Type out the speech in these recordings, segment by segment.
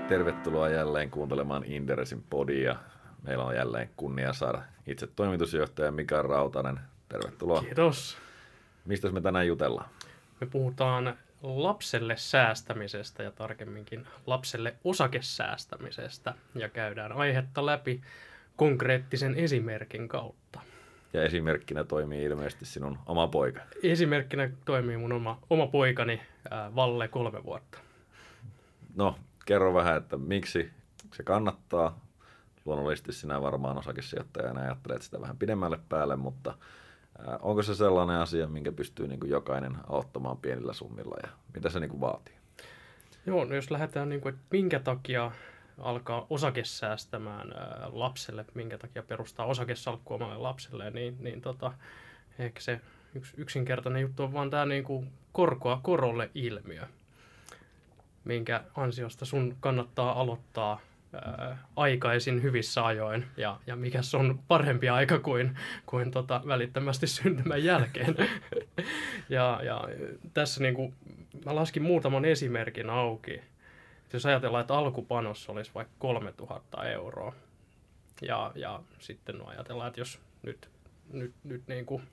Tervetuloa jälleen kuuntelemaan Inderesin podia. Meillä on jälleen kunnia saada itse toimitusjohtaja Mika Rautanen. Tervetuloa. Kiitos. Mistä me tänään jutellaan? Me puhutaan lapselle säästämisestä ja tarkemminkin lapselle osakesäästämisestä ja käydään aihetta läpi konkreettisen esimerkin kautta. Ja esimerkkinä toimii ilmeisesti sinun oma poika. Esimerkkinä toimii mun oma poikani Valle 3 vuotta. No, kerro vähän, että miksi se kannattaa. Luonnollisesti sinä varmaan osakesijoittajana ajattelet sitä vähän pidemmälle päälle, mutta onko se sellainen asia, minkä pystyy niin kuin jokainen aloittamaan pienillä summilla ja mitä se niin kuin vaatii? Joo, no jos lähdetään, niin kuin, että minkä takia alkaa osakesäästämään lapselle, minkä takia perustaa osakesalkkua omalle lapselle, niin ehkä se yksinkertainen juttu on vaan tämä niin kuin korkoa korolle ilmiö, minkä ansiosta sun kannattaa aloittaa aikaisin hyvissä ajoin, ja mikä on parempi aika kuin välittömästi syntymän jälkeen. ja tässä niin kuin, mä laskin muutaman esimerkin auki. Jos ajatellaan, että alkupanos olisi vaikka 3 000 euroa, ja sitten ajatellaan, että jos nyt niin kuin,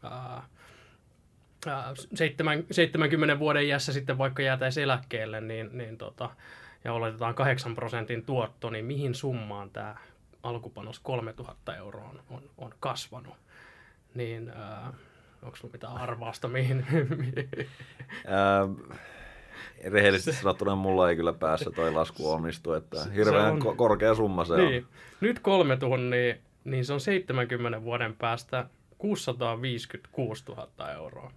70 vuoden iässä sitten vaikka jäätäisiin eläkkeelle, ja oletetaan 8% tuotto, niin mihin summaan tämä alkupanos 3 000 euroa on kasvanut? Niin onko sinulla mitään arvausta mihin? Rehellisesti sanottuna mulla ei kyllä päässä toi lasku onnistu, että hirveän korkea summa se on. Nyt 3 000, niin se on 70 vuoden päästä 656 000 euroa.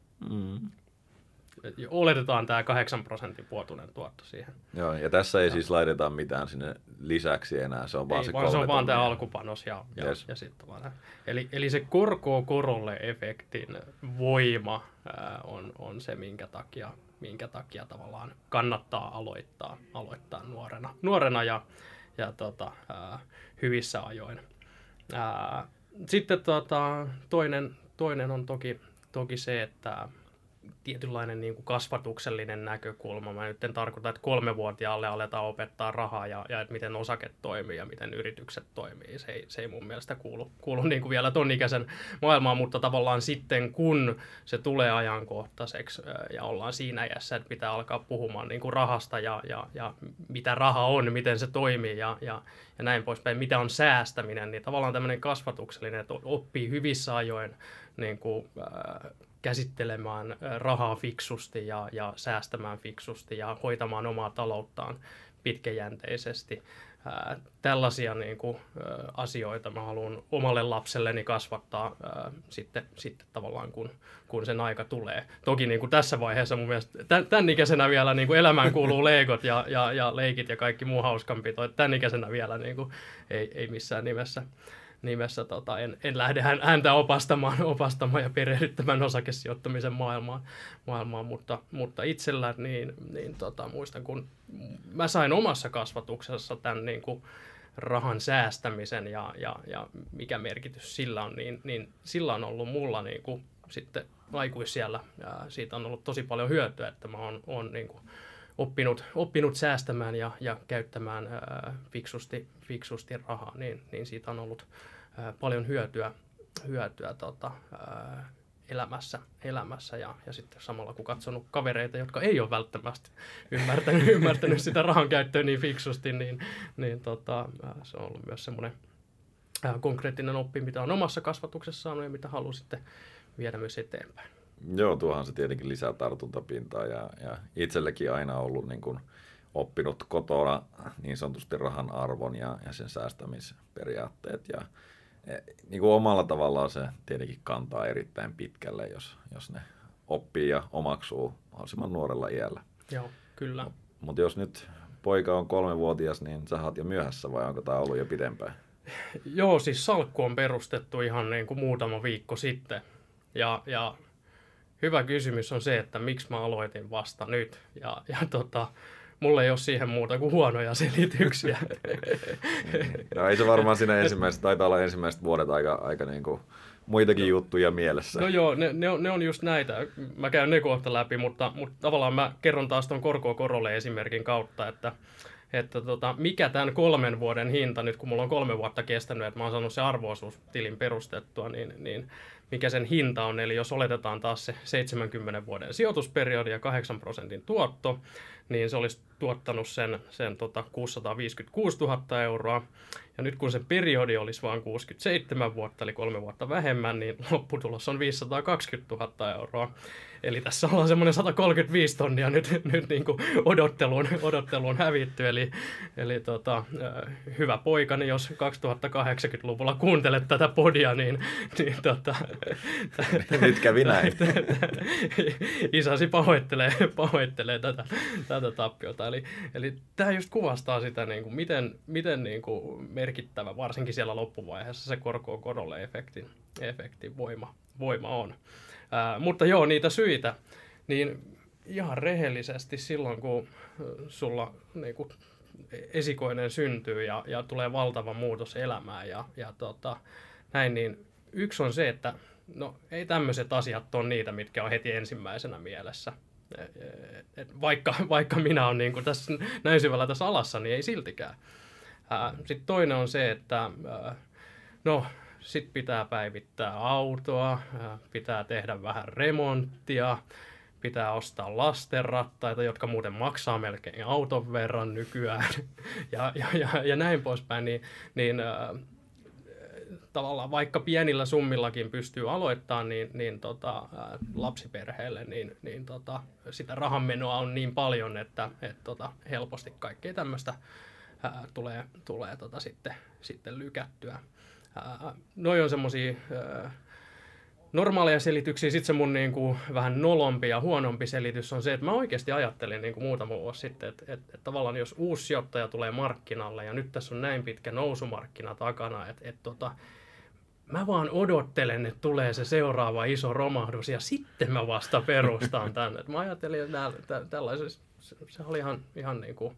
Oletetaan tämä 8% vuotuinen tuotto siihen. Joo, ja tässä ei siis laiteta mitään sinne lisäksi enää, se on vaan se 3 000. Se on vaan tämä 000 alkupanos ja sitten vaan. Eli se korkoa korolle efektin voima on se, minkä takia tavallaan kannattaa aloittaa nuorena ja hyvissä ajoin. Sitten toinen on toki se, että tietynlainen niin kuin kasvatuksellinen näkökulma. Mä nyt en tarkoita, että 3-vuotiaalle aletaan opettaa rahaa ja että miten osake toimii ja miten yritykset toimii. Se ei mun mielestä kuulu niin kuin vielä ton ikäisen maailmaan, mutta tavallaan sitten kun se tulee ajankohtaiseksi ja ollaan siinä iässä, että pitää alkaa puhumaan niin kuin rahasta ja mitä raha on, miten se toimii ja näin poispäin, mitä on säästäminen, niin tavallaan tämmöinen kasvatuksellinen, että oppii hyvissä ajoin niin kuin, käsittelemään rahaa fiksusti ja säästämään fiksusti ja hoitamaan omaa talouttaan pitkäjänteisesti. Tällaisia niin kuin, asioita mä haluan omalle lapselleni kasvattaa sitten tavallaan, kun sen aika tulee. Toki niin kuin tässä vaiheessa mun mielestä tämän ikäisenä vielä niin kuin elämään kuuluu leikot ja leikit ja kaikki muu hauskanpito. Tämän ikäisenä vielä niin kuin, ei missään nimessä en lähde häntä opastamaan ja perehdyttämään osakesijoittamisen maailmaan, mutta itsellä niin muistan, kun mä sain omassa kasvatuksessa tämän niin kuin rahan säästämisen ja mikä merkitys sillä on, niin sillä on ollut mulla niin kuin sitten aikuisiällä, siitä on ollut tosi paljon hyötyä, että mä oon niin kuin oppinut säästämään ja käyttämään fiksusti rahaa, niin siitä on ollut paljon hyötyä elämässä ja sitten samalla kun katsonut kavereita, jotka ei ole välttämättä ymmärtänyt sitä rahan käyttöä niin fiksusti, niin se on ollut myös semmoinen konkreettinen oppi, mitä on omassa kasvatuksessa saanut ja mitä haluaa sitten viedä myös eteenpäin. Joo, tuohan se tietenkin lisää tartuntapintaa ja itsellekin aina ollut niin kuin oppinut kotona niin sanotusti rahan arvon ja sen säästämisperiaatteet ja niin kuin omalla tavallaan se tietenkin kantaa erittäin pitkälle, jos ne oppii ja omaksuu mahdollisimman nuorella iällä. Joo, kyllä. Mutta jos nyt poika on 3-vuotias, niin sä oot jo myöhässä vai onko tämä ollut jo pidempään? Joo, siis salkku on perustettu ihan niin kuin muutama viikko sitten ja hyvä kysymys on se, että miksi mä aloitin vasta nyt mulla ei ole siihen muuta kuin huonoja selityksiä. No ei se varmaan siinä taitaa olla ensimmäiset vuodet aika niin kuin muitakin juttuja mielessä. No joo, ne on just näitä. Mä käyn ne kohta läpi, mutta tavallaan mä kerron taas tuon korkoa korolle esimerkin kautta, että että mikä tämän 3 vuoden hinta, nyt kun mulla on 3 vuotta kestänyt, että mä oon saanut se arvo-osuustilin perustettua, niin mikä sen hinta on. Eli jos oletetaan taas se 70 vuoden sijoitusperiodi ja 8% tuotto, niin se olisi tuottanut sen 656 000 euroa. Ja nyt kun se periodi olisi vain 67 vuotta, eli 3 vuotta vähemmän, niin lopputulos on 520 000 euroa. Eli tässä ollaan semmoinen 135 tonnia nyt niin kuin odotteluun hävitty. Eli hyvä poikani, jos 2080-luvulla kuuntelet tätä podia, niin nyt kävi näin. Isäsi pahoittelee tätä tappiota. Eli tämä just kuvastaa sitä, niin kuin, miten niin kuin merkittävä, varsinkin siellä loppuvaiheessa, se korkoa korolle efektin voima on. Mutta joo, niitä syitä, niin ihan rehellisesti silloin, kun sulla niin kuin esikoinen syntyy ja tulee valtava muutos elämään ja näin, niin yksi on se, että no ei tämmöiset asiat ole niitä, mitkä on heti ensimmäisenä mielessä. Vaikka minä olen niin kuin tässä näin syvällä tässä alassa, niin ei siltikään. Sitten toinen on se, että sitten pitää päivittää autoa, pitää tehdä vähän remonttia, pitää ostaa lastenrattaita, jotka muuten maksaa melkein auton verran nykyään ja näin poispäin. Niin tavallaan vaikka pienillä summillakin pystyy aloittamaan, niin lapsiperheelle niin sitä rahanmenoa on niin paljon, että helposti kaikkea tämmöistä tulee sitten lykättyä. Noi on semmosia normaaleja selityksiä. Sitten se mun niinku vähän nolompi ja huonompi selitys on se, että mä oikeasti ajattelin niinku muutama vuosi sitten, että tavallaan jos uusi sijoittaja tulee markkinalle ja nyt tässä on näin pitkä nousumarkkina takana, että mä vaan odottelen, että tulee se seuraava iso romahdus ja sitten mä vasta perustan tänne. Mä ajattelin, että tällaisessa se oli ihan niinku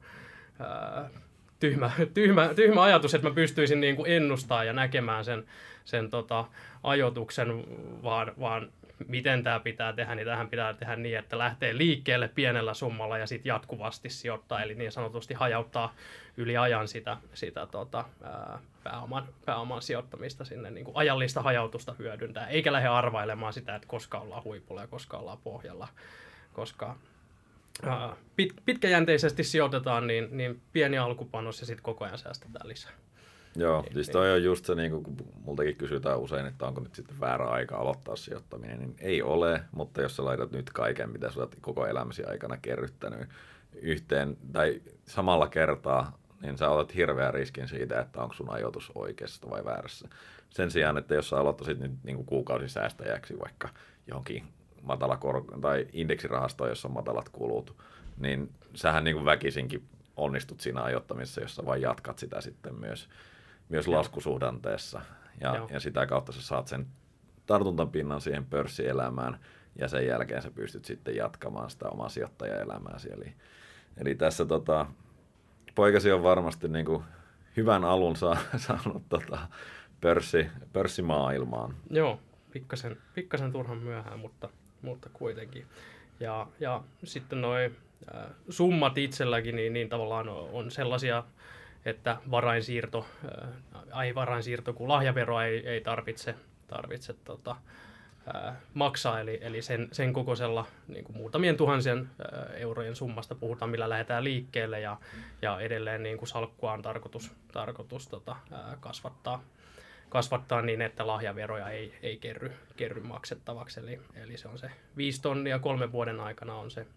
tyhmä ajatus, että mä pystyisin niin kuin ennustamaan ja näkemään sen ajoituksen, vaan miten tämä pitää tehdä, niin tähän pitää tehdä niin, että lähtee liikkeelle pienellä summalla ja sitten jatkuvasti sijoittaa, eli niin sanotusti hajauttaa yli ajan sitä pääoman sijoittamista sinne, niin kuin ajallista hajautusta hyödyntää, eikä lähde arvailemaan sitä, että koska ollaan huipulla ja koska ollaan pohjalla, koska pitkäjänteisesti sijoitetaan, niin pieni alkupanos ja sitten koko ajan säästetään lisää. Joo, siis toi on just se, niin kun multakin kysytään usein, että onko nyt sitten väärä aika aloittaa sijoittaminen, niin ei ole, mutta jos sä laitat nyt kaiken, mitä sä olet koko elämäsi aikana kerryttänyt yhteen tai samalla kertaa, niin sä otat hirveän riskin siitä, että onko sun ajoitus oikeassa vai väärässä. Sen sijaan, että jos sä aloittaisit nyt niin kuukausisäästäjäksi vaikka johonkin matala tai indeksirahastoon, jossa on matalat kulut, niin sähän niin kuin väkisinkin onnistut siinä ajoittamisessa, jossa vain jatkat sitä sitten myös laskusuhdanteessa. Ja sitä kautta sä saat sen tartuntapinnan siihen pörssielämään, ja sen jälkeen sä pystyt sitten jatkamaan sitä omaa sijoittajaelämääsi. Eli tässä poikasi on varmasti niin kuin hyvän alun saanut pörssimaailmaan. Joo, pikkasen turhan myöhään, mutta kuitenkin. Ja sitten noi summat itselläkin niin tavallaan on sellaisia, että varainsiirto, kun lahjaveroa ei tarvitse maksaa, eli sen kokoisella niin kuin muutamien tuhansien eurojen summasta puhutaan, millä lähdetään liikkeelle, ja edelleen niin kuin salkkua on tarkoitus kasvattaa niin, että lahjaveroja ei kerry maksettavaksi, eli se on se 5 tonnia 3 vuoden aikana on se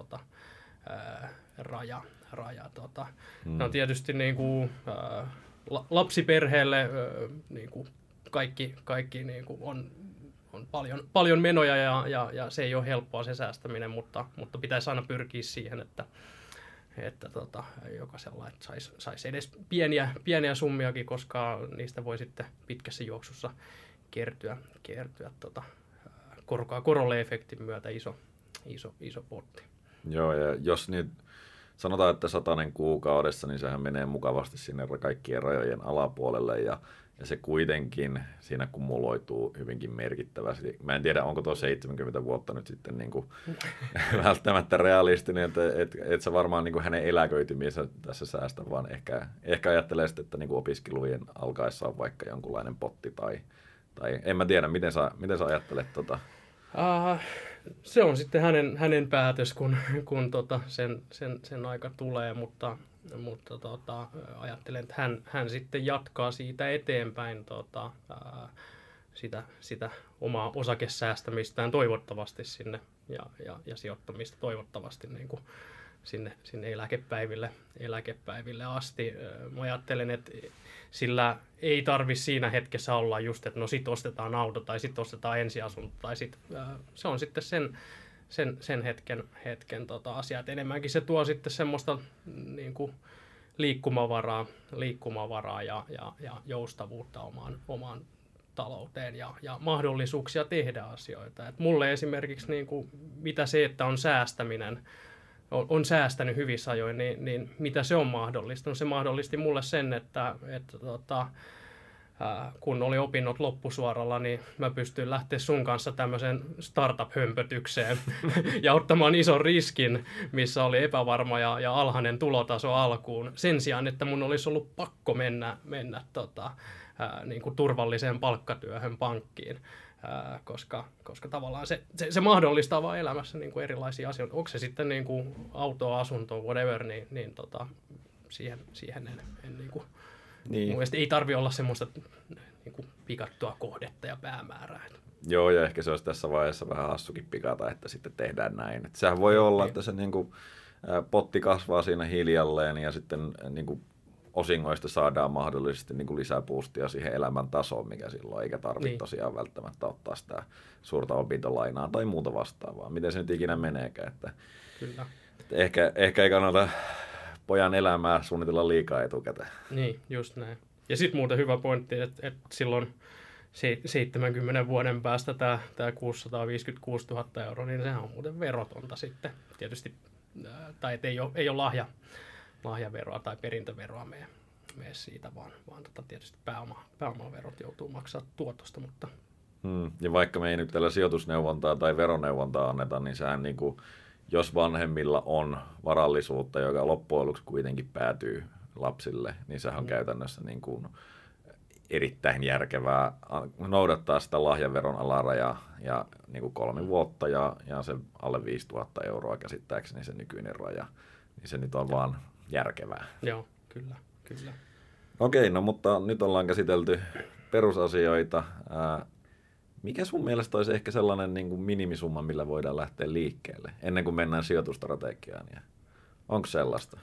raja. No tietysti niin kuin, lapsiperheelle niin kuin kaikki niin kuin on paljon menoja ja se ei ole helppoa se säästäminen, mutta pitäisi aina pyrkiä siihen, että jokaisella saisi edes pieniä summiakin, koska niistä voi sitten pitkässä juoksussa kertyä korolle efektin myötä iso potti. Joo, ja jos nyt sanotaan, että 100 kuukaudessa, niin sehän menee mukavasti sinne kaikkien rajojen alapuolelle, ja ja se kuitenkin siinä kumuloituu hyvinkin merkittävästi. Mä en tiedä, onko tuo 70 vuotta nyt sitten niin kuin välttämättä realistinen, että et sä varmaan niin kuin hänen eläköitymiensä tässä säästä, vaan ehkä ajattelee sitten, että niin kuin opiskelujen alkaessa on vaikka jonkunlainen potti tai en mä tiedä, miten sä ajattelet tota? Se on sitten hänen päätös, kun sen aika tulee, mutta ajattelen, että hän sitten jatkaa siitä eteenpäin sitä omaa osakesäästämistään toivottavasti sinne ja sijoittamista toivottavasti niin kuin sinne eläkepäiville asti. Mä ajattelen, että sillä ei tarvi siinä hetkessä olla just, että no sit ostetaan auto tai sit ostetaan ensiasunto tai sit, se on sitten sen hetken asia. Et enemmänkin se tuo sitten semmoista niin kuin liikkumavaraa ja joustavuutta omaan talouteen ja mahdollisuuksia tehdä asioita. Et mulle esimerkiksi niin kuin, mitä se, että on säästäminen, on säästänyt hyvissä ajoin, niin mitä se on mahdollista? No se mahdollisti mulle sen, että kun oli opinnot loppusuoralla, niin mä pystyin lähteä sun kanssa tämmöiseen startup-hömpötykseen ja ottamaan ison riskin, missä oli epävarma ja alhainen tulotaso alkuun. Sen sijaan, että mun olisi ollut pakko mennä niin kuin turvalliseen palkkatyöhön pankkiin. Koska tavallaan se mahdollistaa vaan elämässä niin kuin erilaisia asioita. Onko se sitten niin kuin auto, asunto, whatever, niin siihen en niin kuin, mun mielestä ei tarvitse olla semmoista niin kuin pikattua kohdetta ja päämäärää. Joo, ja ehkä se olisi tässä vaiheessa vähän hassukin pikata, että sitten tehdään näin. Että sehän voi olla, että se niin kuin, potti kasvaa siinä hiljalleen ja sitten niin kuin, osingoista saadaan mahdollisesti niin kuin lisäpuustia siihen elämän tasoon, mikä silloin, eikä tarvitse tosiaan välttämättä ottaa sitä suurta opintolainaa tai muuta vastaavaa. Miten se nyt ikinä meneekään. Että Kyllä. Ehkä ei kannata pojan elämää suunnitella liikaa etukäteen. Niin, just näin. Ja sitten muuten hyvä pointti, että silloin 70 vuoden päästä tämä 656 000 euroa, niin sehän on muuten verotonta sitten. Tietysti, tai ei ole lahjaveroa tai perintöveroa mene siitä, vaan tietysti pääomaverot joutuu maksaa tuotosta. Mutta ja vaikka me ei nyt tällä sijoitusneuvontaa tai veroneuvontaa anneta, niin sehän niin kuin, jos vanhemmilla on varallisuutta, joka loppujen lopuksi kuitenkin päätyy lapsille, niin sehän on käytännössä niin kuin erittäin järkevää noudattaa sitä lahjaveron alarajaa ja niin kuin 3 vuotta ja se alle 5 000 euroa käsittääkseni se nykyinen raja, niin se nyt on vaan järkevää. Joo, kyllä. Okei, no mutta nyt ollaan käsitelty perusasioita. Mikä sun mielestä olisi ehkä sellainen niin kuin minimisumma, millä voidaan lähteä liikkeelle ennen kuin mennään sijoitustrategiaan? Onko sellaista?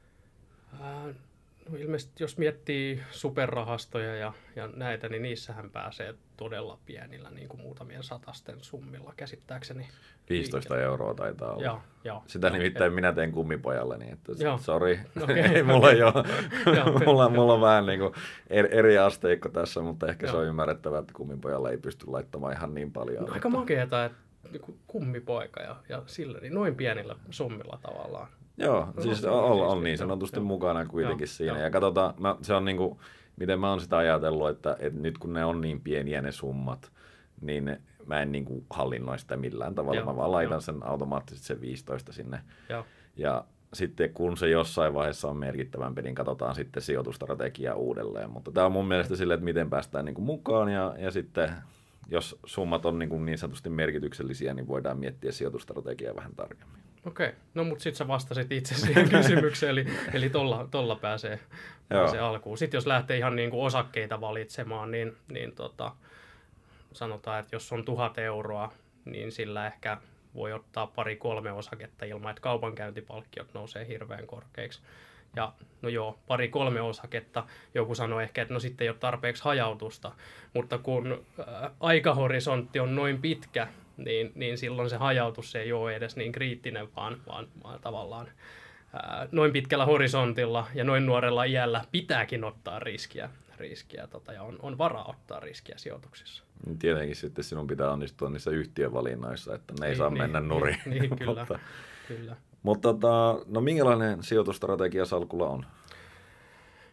No ilmeisesti jos miettii superrahastoja ja näitä, niin niissähän pääsee todella pienillä, niin kuin muutamien satasten summilla käsittääkseni. 15 euroa taitaa olla. Joo. Sitä nimittäin minä teen kummipojalleni, että sori, Okay. mulla ei ole. mulla on vähän niin kuin eri asteikko tässä, mutta ehkä se on ymmärrettävää, että kummipojalle ei pysty laittamaan ihan niin paljon. No, aika makeata, että kummipoika ja sillä, niin noin pienillä summilla tavallaan. Joo, siis on niin sanotusti mukana kuitenkin siinä. Ja katsotaan, se on niin kuin, miten mä oon sitä ajatellut, että nyt kun ne on niin pieniä ne summat, niin mä en niin kuin hallinnoi sitä millään tavalla. Mä vaan laitan sen automaattisesti sen 15 sinne. Ja sitten kun se jossain vaiheessa on merkittävämpi, niin katsotaan sitten sijoitustrategiaa uudelleen. Mutta tämä on mun mielestä silleen, että miten päästään niin kuin mukaan ja sitten jos summat on niin sanotusti merkityksellisiä, niin voidaan miettiä sijoitustrategiaa vähän tarkemmin. Okei, no mutta sitten sä vastasit itse siihen kysymykseen, eli tolla pääsee alkuun. Sitten jos lähtee ihan niin kuin osakkeita valitsemaan, niin sanotaan, että jos on 1 000 euroa, niin sillä ehkä voi ottaa 2-3 osaketta ilman, että kaupankäyntipalkkiot nousee hirveän korkeiksi. Ja no joo, 2-3 osaketta, joku sanoo ehkä, että no sitten ei ole tarpeeksi hajautusta, mutta kun aikahorisontti on noin pitkä, niin silloin se hajautus ei ole edes niin kriittinen, vaan tavallaan noin pitkällä horisontilla ja noin nuorella iällä pitääkin ottaa riskiä ja on varaa ottaa riskiä sijoituksissa. Tietenkin sitten sinun pitää onnistua niissä yhtiövalinnoissa, että ne ei saa mennä nurin. Niin, kyllä. Mutta no minkälainen sijoitustrategia salkulla on?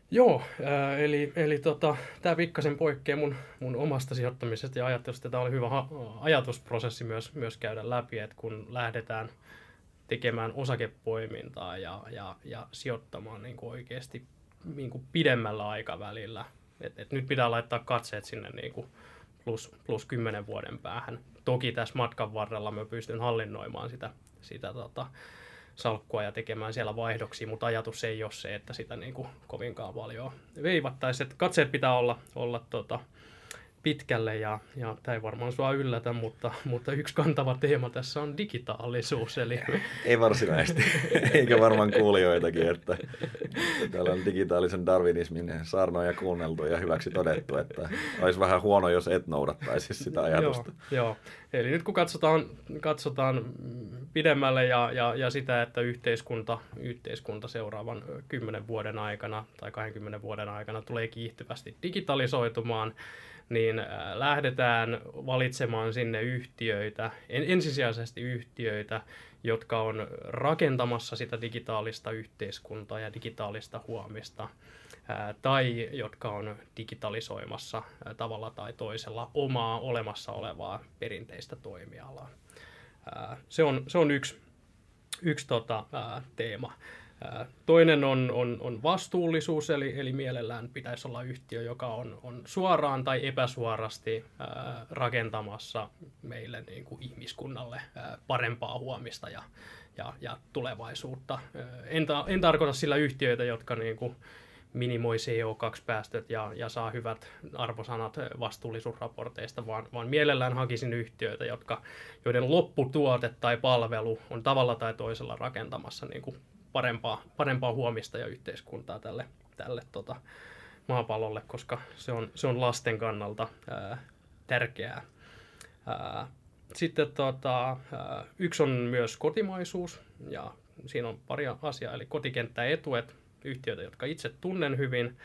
Joo, eli tämä pikkasen poikkeaa mun omasta sijoittamisesta ja ajattelusta. Tämä oli hyvä ajatusprosessi myös käydä läpi, että kun lähdetään tekemään osakepoimintaa ja sijoittamaan niin kuin oikeasti niin kuin pidemmällä aikavälillä. Et nyt pitää laittaa katseet sinne niin kuin plus 10 vuoden päähän. Toki tässä matkan varrella mä pystyn hallinnoimaan sitä salkkua ja tekemään siellä vaihdoksia, mutta ajatus ei ole se, että sitä niin kuin kovinkaan paljon veivattaisi. Katseet pitää olla pitkälle ja tämä ei varmaan sua yllätä, mutta yksi kantava teema tässä on digitaalisuus. Eli... Ei varsinaisesti, eikä varmaan kuulijoitakin, että täällä on digitaalisen darwinismin saarnoja kuunneltu ja hyväksi todettu, että olisi vähän huono, jos et noudattaisi sitä ajatusta. Joo. Eli nyt kun katsotaan pidemmälle ja sitä, että yhteiskunta seuraavan 10 vuoden aikana tai 20 vuoden aikana tulee kiihtyvästi digitalisoitumaan, niin lähdetään valitsemaan sinne yhtiöitä, ensisijaisesti yhtiöitä, jotka on rakentamassa sitä digitaalista yhteiskuntaa ja digitaalista huomista, tai jotka on digitalisoimassa tavalla tai toisella omaa olemassa olevaa perinteistä toimialaa. Se on yksi teema. Toinen on vastuullisuus, eli mielellään pitäisi olla yhtiö, joka on suoraan tai epäsuorasti rakentamassa meille niin kuin ihmiskunnalle parempaa huomista ja tulevaisuutta. En tarkoita sillä yhtiöitä, jotka niin kuin minimoi CO2-päästöt ja saa hyvät arvosanat vastuullisuusraporteista, vaan mielellään hakisin yhtiöitä, joiden lopputuote tai palvelu on tavalla tai toisella rakentamassa niin kuin parempaa huomista ja yhteiskuntaa tälle maapallolle, koska se on lasten kannalta tärkeää. Sitten yksi on myös kotimaisuus, ja siinä on pari asiaa, eli kotikenttäetuet, yhtiöitä, jotka itse tunnen hyvin,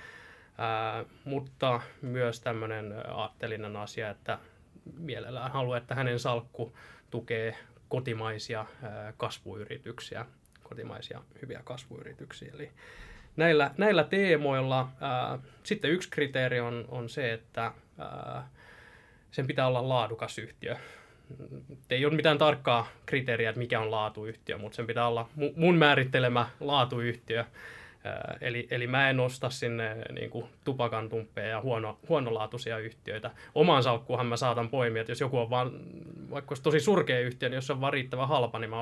mutta myös tämmöinen aatteellinen asia, että mielellään haluaa, että hänen salkku tukee kotimaisia kasvuyrityksiä, kotimaisia hyviä kasvuyrityksiä. Eli näillä teemoilla sitten yksi kriteeri on se, että sen pitää olla laadukas yhtiö. Ei ole mitään tarkkaa kriteeriä, että mikä on laatuyhtiö, mutta sen pitää olla mun määrittelemä laatuyhtiö. Eli mä en osta sinne niin kuin tupakantumppeja ja huonolaatuisia yhtiöitä. Omaan salkkuunhan mä saatan poimia, että jos joku on vaan, vaikka olisi tosi surkea yhtiö, niin jos se on vaan riittävän halpa, niin mä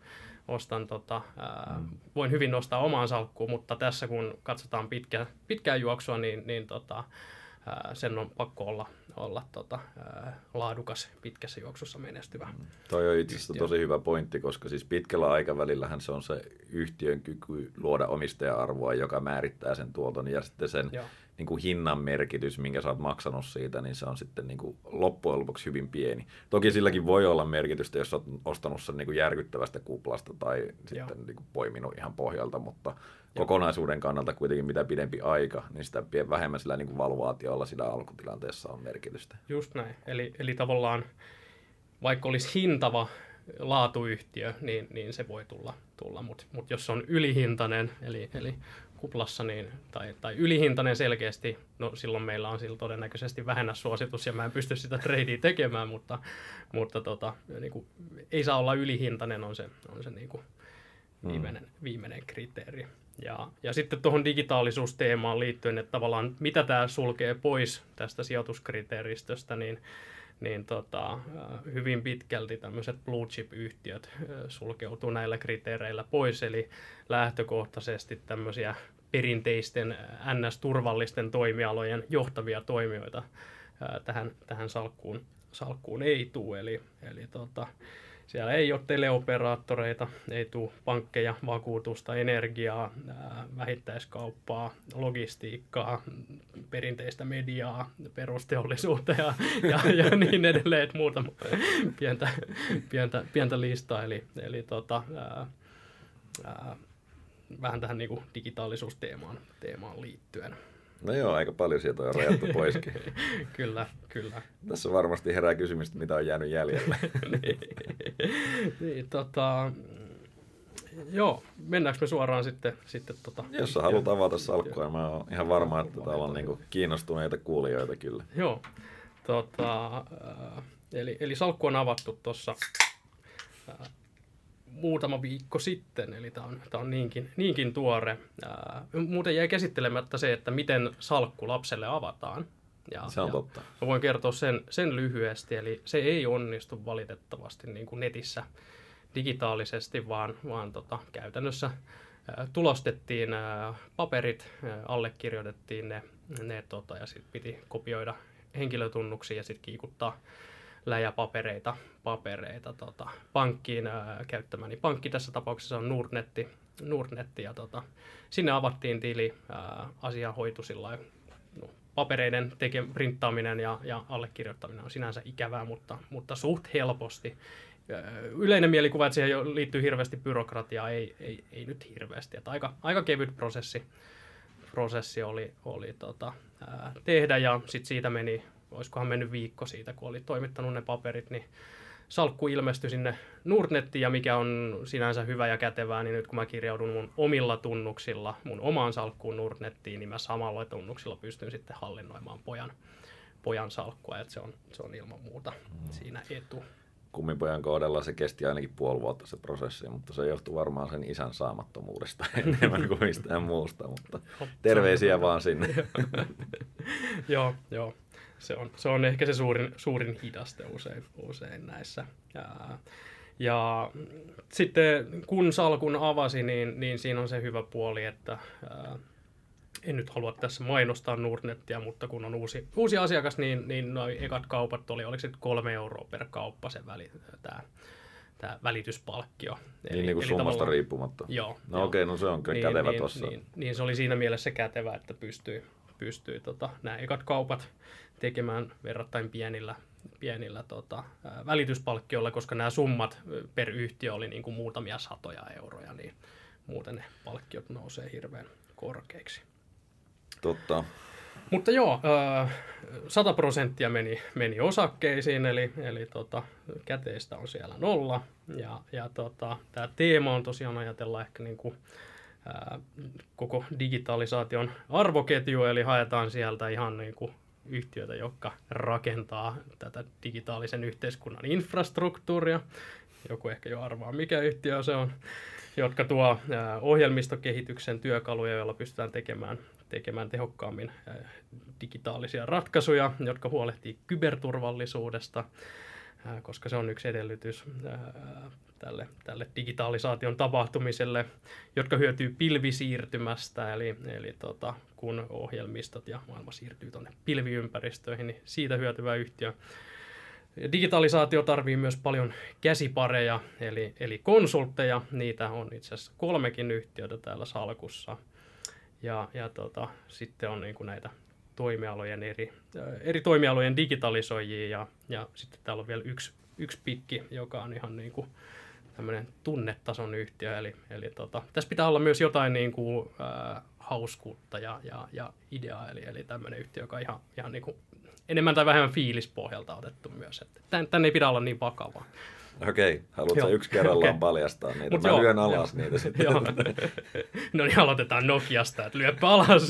voin hyvin nostaa omaan salkkuun, mutta tässä kun katsotaan pitkää juoksua, niin sen on pakko olla laadukas, pitkässä juoksussa menestyvä. Toi on itse asiassa tosi hyvä pointti, koska siis pitkällä aikavälillähän se on se yhtiön kyky luoda omistaja-arvoa, joka määrittää sen tuoton, ja sitten sen niin kuin hinnan merkitys, minkä sä oot maksanut siitä, niin se on sitten niin kuin loppujen lopuksi hyvin pieni. Toki silläkin voi olla merkitystä, jos oot ostanut sen niin kuin järkyttävästä kuplasta tai sitten niin kuin poiminut ihan pohjalta, mutta kokonaisuuden kannalta kuitenkin mitä pidempi aika, niin sitä vähemmän sillä niin kuin valuaatiolla sillä alkutilanteessa on merkitystä. Just näin. Eli tavallaan vaikka olisi hintava laatuyhtiö, niin se voi tulla. Mutta jos se on ylihintainen, eli kuplassa, niin, tai ylihintainen selkeästi, no silloin meillä on todennäköisesti vähennässuositus ja mä en pysty sitä tradea tekemään, mutta niin kuin, ei saa olla ylihintainen, on se niin kuin viimeinen kriteeri. Ja sitten tuohon digitaalisuusteemaan liittyen, että tavallaan mitä tämä sulkee pois tästä sijoituskriteeristöstä, niin hyvin pitkälti tämmöiset blue chip-yhtiöt sulkeutuu näillä kriteereillä pois, eli lähtökohtaisesti tämmöisiä perinteisten NS-turvallisten toimialojen johtavia toimijoita tähän salkkuun ei tule, eli siellä ei ole teleoperaattoreita, ei tule pankkeja, vakuutusta, energiaa, vähittäiskauppaa, logistiikkaa, perinteistä mediaa, perusteollisuutta ja niin edelleen, että muutama pientä listaa. Eli vähän tähän niin kuin digitaalisuusteemaan liittyen. No joo, aika paljon sieltä on rajattu poiskin. Kyllä. Tässä varmasti herää kysymys, mitä on jäänyt jäljelle. Joo, mennäänkö me suoraan sitten Jos sä haluat avata salkkua, mä oon ihan varma, että täällä on niinku kiinnostuneita kuulijoita kyllä. Joo, eli salkku on avattu tuossa muutama viikko sitten, eli tämä on niinkin tuore. Muuten jäi käsittelemättä se, että miten salkku lapselle avataan. Se on totta. Mä voin kertoa sen lyhyesti, eli se ei onnistu valitettavasti niin kuin netissä digitaalisesti, vaan käytännössä tulostettiin paperit, allekirjoitettiin ne ja sitten piti kopioida henkilötunnuksia ja sitten kiikuttaa läjäpapereita pankkiin käyttämäni. Pankki tässä tapauksessa on Nordnetti ja sinne avattiin tili, asia hoitui sillä papereiden printtaaminen ja allekirjoittaminen on sinänsä ikävää, mutta suht helposti. Yleinen mielikuva, että siihen liittyy hirveästi byrokratiaa, ei nyt hirveästi. Että aika kevyt prosessi oli tehdä ja sitten siitä meni, olisikohan mennyt viikko siitä, kun oli toimittanut ne paperit, niin salkku ilmestyi sinne Nordnettiin ja mikä on sinänsä hyvä ja kätevää, niin nyt kun mä kirjaudun mun omilla tunnuksilla mun omaan salkkuun Nordnettiin, niin mä samalla tunnuksilla pystyn sitten hallinnoimaan pojan salkkua, että se on ilman muuta siinä etu. Kummipojan kohdalla se kesti ainakin 5 vuotta se prosessi, mutta se johtui varmaan sen isän saamattomuudesta enemmän kuin mistään muusta, mutta terveisiä vaan sinne. Joo. Se on ehkä se suurin hidaste usein näissä. Ja sitten kun salkun avasi, niin siinä on se hyvä puoli, että en nyt halua tässä mainostaa Nordnettia, mutta kun on uusi asiakas, niin noi ekat kaupat oliko se 3 € per kauppa se tämä välityspalkkio. Niin kuin summasta riippumatta. Joo. No okei, no se on kyllä kätevä tuossa. Niin se oli siinä mielessä kätevä, että pystyy nämä ekat kaupat tekemään verrattain pienillä välityspalkkioilla, koska nämä summat per yhtiö oli niin kuin muutamia satoja euroja, niin muuten ne palkkiot nousee hirveän korkeiksi. Totta. Mutta joo, 100% meni osakkeisiin, eli käteistä on siellä 0. Ja tämä teema on tosiaan ajatella ehkä niin kuin, koko digitalisaation arvoketju, eli haetaan sieltä ihan niin kuin yhtiöitä, jotka rakentaa tätä digitaalisen yhteiskunnan infrastruktuuria. Joku ehkä jo arvaa, mikä yhtiö se on, jotka tuo ohjelmistokehityksen työkaluja, joilla pystytään tekemään tehokkaammin digitaalisia ratkaisuja, jotka huolehtii kyberturvallisuudesta, koska se on yksi edellytys tälle digitalisaation tapahtumiselle, jotka hyötyy pilvisiirtymästä, eli kun ohjelmistot ja maailma siirtyy tuonne pilviympäristöihin, niin siitä hyötyvä yhtiö. Digitalisaatio tarvii myös paljon käsipareja, eli konsultteja. Niitä on itse asiassa 3 yhtiötä täällä salkussa. Ja sitten on niin kuin näitä toimialojen eri toimialojen digitalisoijia ja sitten täällä on vielä yksi pikki, joka on ihan niin kuin tämmöinen tunnetason yhtiö. Eli tässä pitää olla myös jotain niin kuin, hauskuutta ja ideaa, eli tämmöinen yhtiö, joka on ihan niin kuin enemmän tai vähemmän fiilispohjalta otettu myös. Tänne ei pidä olla niin vakavaa. Okei, haluatko yksi kerrallaan paljastaa niitä? Mä lyön alas niitä sitten. No niin, aloitetaan Nokiasta, että lyöpä alas.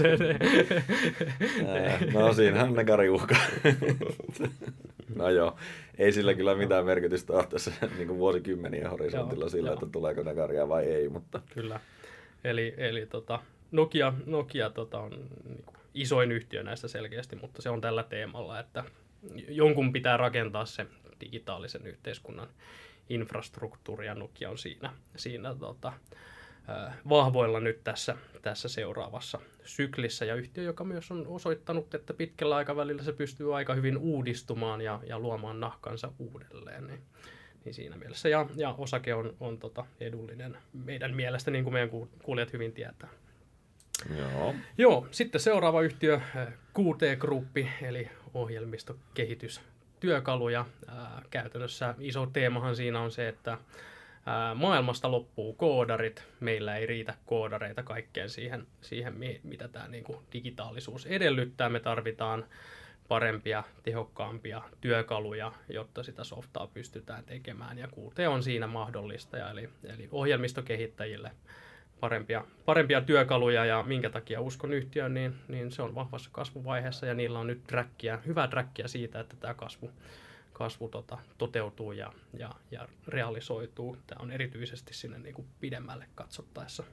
No siinähän ne kariuhka. No joo, ei sillä kyllä mitään merkitystä ole tässä niin kuin vuosikymmenien horisontilla sillä, että tuleeko ne karia vai ei. Mutta. Kyllä, eli Nokia on niin kuin isoin yhtiö näistä selkeästi, mutta se on tällä teemalla, että jonkun pitää rakentaa se digitaalisen yhteiskunnan infrastruktuuri, ja Nokia on siinä vahvoilla nyt tässä seuraavassa syklissä, ja yhtiö, joka myös on osoittanut, että pitkällä aikavälillä se pystyy aika hyvin uudistumaan ja luomaan nahkansa uudelleen, niin siinä mielessä, ja osake on edullinen meidän mielestä, niin kuin meidän kuulijat hyvin tietää. Joo, sitten seuraava yhtiö, QT Gruppi, eli ohjelmistokehitystyökaluja. Käytännössä iso teemahan siinä on se, että maailmasta loppuu koodarit. Meillä ei riitä koodareita kaikkeen siihen mitä tämä niin kuin digitaalisuus edellyttää. Me tarvitaan parempia, tehokkaampia työkaluja, jotta sitä softaa pystytään tekemään. Ja Qt on siinä mahdollista, eli ohjelmistokehittäjille parempia työkaluja, ja minkä takia uskon yhtiöön, niin se on vahvassa kasvuvaiheessa, ja niillä on nyt hyvää trackia siitä, että tämä kasvu toteutuu ja realisoituu. Tämä on erityisesti sinne niin kuin pidemmälle katsottaessa